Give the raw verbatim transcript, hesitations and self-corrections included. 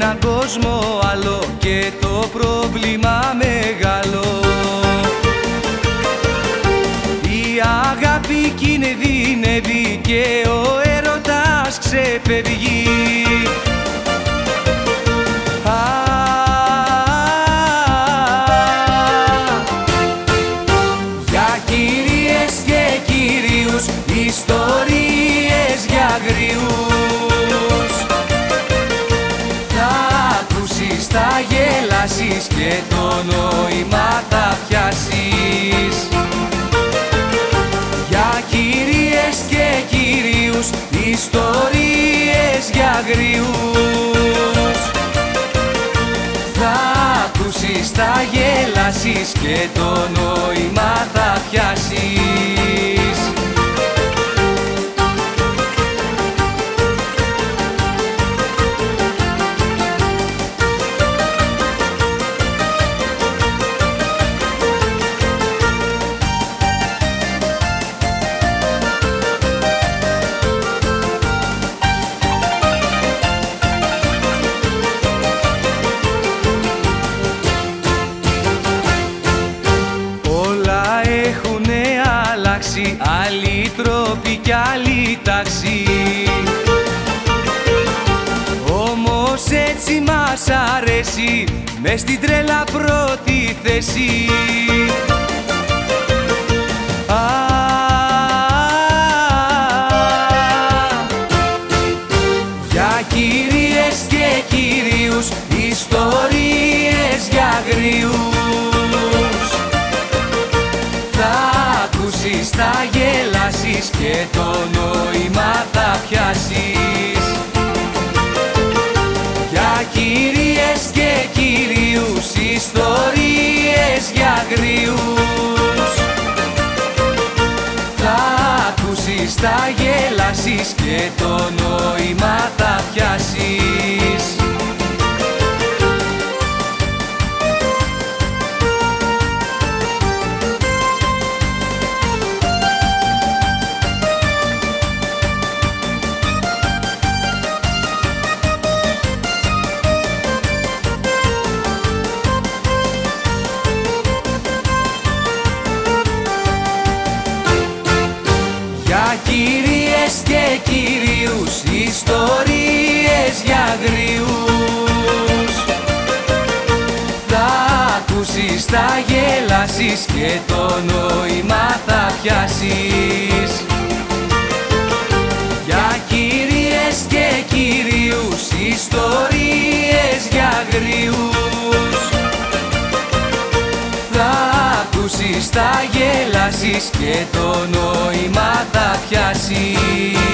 έναν κόσμο άλλο και το πρόβλημα μεγάλο. Η αγάπη κινδυνεύει και ο έρωτας ξεφεύγει. Για κυρίες και κυρίους, ιστορίες για αγριούς. Θα ακούσεις, θα γελάσεις και το νόημα θα πιάσεις. Για κυρίες και κυρίους, ιστορίες για αγριούς. Θα ακούσεις, θα γελάσεις και το νόημα θα πιάσεις. Άλλοι τρόποι κι άλλη τάξη, όμως έτσι μας αρέσει, μες στην τρέλα πρώτη θέση. Α, για κυρίες και κυρίους, ιστορίες για αγριούς. Θα γελάσεις και το νόημα θα πιάσεις. Για κυρίες και κυρίους, ιστορίες για αγριούς. Θα ακούσεις, θα γελάσεις και το νόημα θα πιάσεις. Κυρίες και κυρίους, ιστορίες για αγριούς. Θα ακούσεις, θα γελάσεις και το νόημα θα πιάσεις. Για κυρίες και κυρίους, ιστορίες για αγριούς. Θα ακούσεις, θα γελάσεις και το νόημα θα πιάσεις.